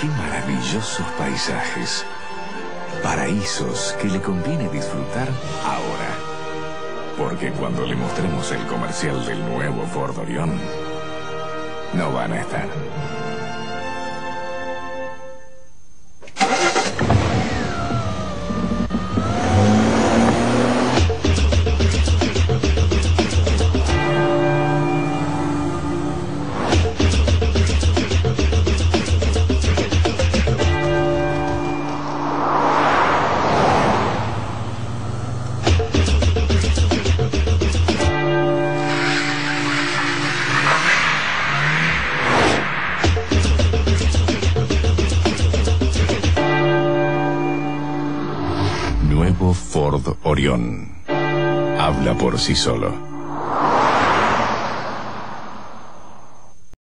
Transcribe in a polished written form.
Qué maravillosos paisajes. Paraísos que le conviene disfrutar ahora. Porque cuando le mostremos el comercial del nuevo Ford Orion, no van a estar. Nuevo Ford Orion. Habla por sí solo.